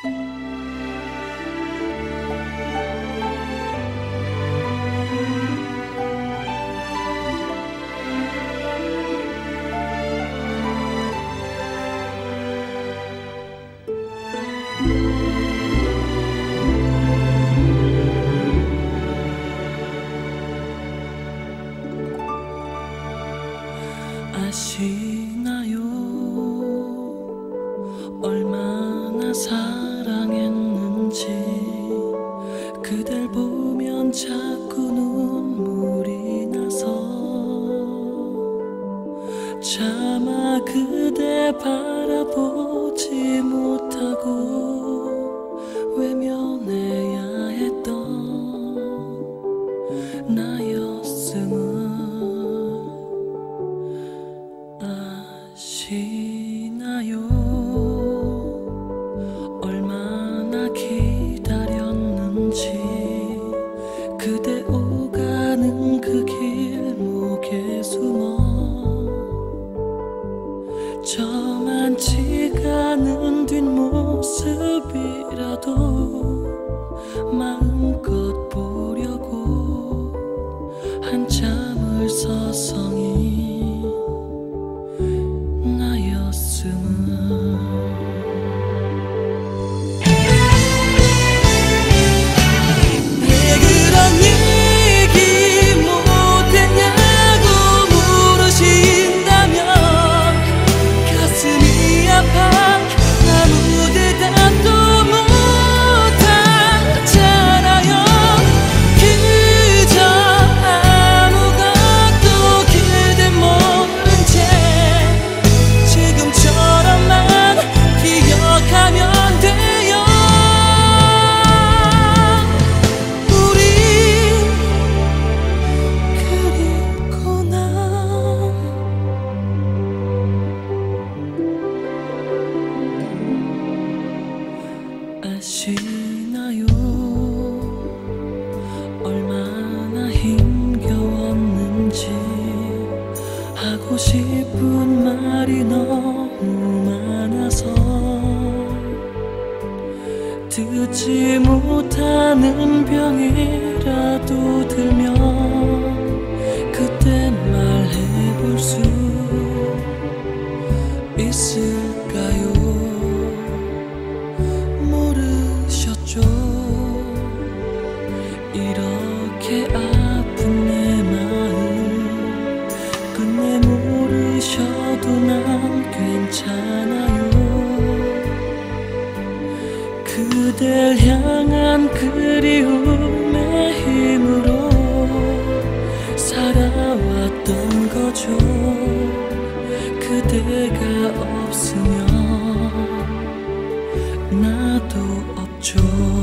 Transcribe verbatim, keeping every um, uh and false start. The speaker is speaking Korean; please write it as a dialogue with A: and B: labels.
A: 아시나요? 얼마나 사랑했는지. 그댈 보면 자꾸 눈물이 나서 차마 그대 바라보지 못하고 외면해야 했던 나였음을 아시나요? 얼마나 기다렸는지. 그대 오가는 그 길목에 숨어 저만치가 않은 뒷모습이라도 마음껏 보려고 한참을 서성이 아시나요? 얼마나 힘겨웠는지. 하고 싶은 말이 너무 많아서 듣지 못하는 병이라도 들면 그때 말해볼 수 있을까요? 이렇게 아픈 내 마음 끝내 모르셔도 난 괜찮아요. 그댈 향한 그리움의 힘으로 살아왔던 거죠. 그대가 없으면 나도 없죠.